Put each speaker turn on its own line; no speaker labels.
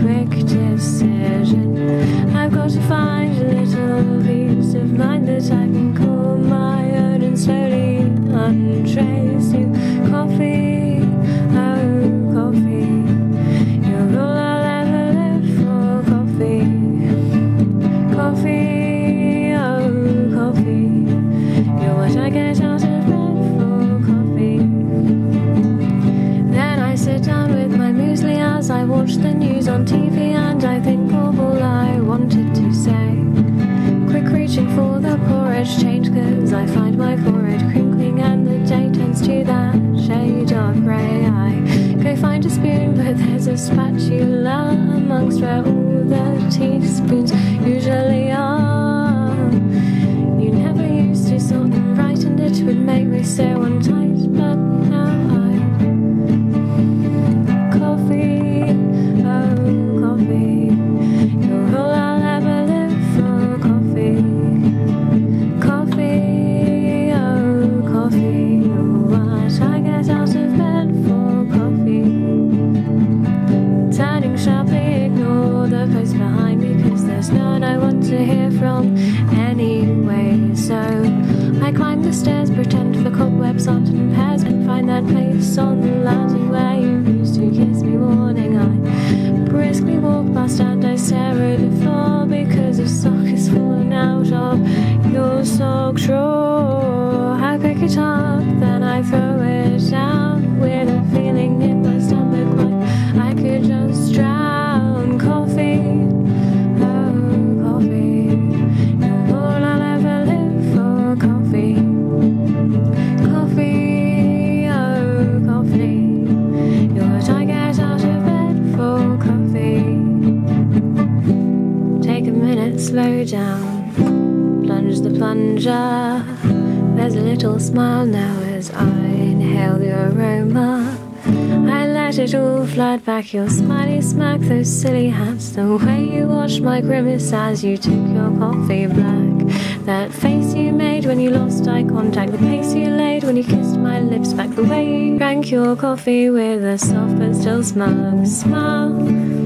quick decision. I've got to find a little peace of mind that I can call my own and slowly untrace you. Coffee, oh coffee, you're all I'll ever live for. Coffee, coffee, oh coffee, you're what I get out of bed for. Coffee. Then I sit down with my muesli as I watch the news on TV, and I think of all I wanted to say. Quick reaching for the porridge change, cause I find my forehead crinkling and the day turns to that shade of grey. I go find a spoon, but there's a spatula amongst where all the teaspoons usually are. You never used to sort them right, and it would make me so untight, but now coffee, oh coffee, you're all I'll ever live for. Coffee, coffee, oh coffee, you're what I get out of bed for. Coffee. Turning sharply, ignore the post behind me, cause there's no one I want to hear from anyway. So I climb the stairs, pretend the cobwebs aren't in pairs, and find that place on the landing where you used to kiss me morning. I briskly walk past and I stare at the floor, because a sock is fallen out of your sock drawer. I pick it up, then I throw it down with a feeling in my stomach like I could just drown. Coffee, oh coffee, you're all I'll ever live for. Coffee, coffee, oh coffee, you're what I get out of bed for. Coffee. Take a minute, slow down, plunge the plunger. There's a little smile now as I inhale the aroma. I let it all flood back, your smiley smirk, those silly hats, the way you watched my grimace as you took your coffee black, that face you made when you lost eye contact, the pace you laid when you kissed my lips back, the way you drank your coffee with a soft but still smug smile.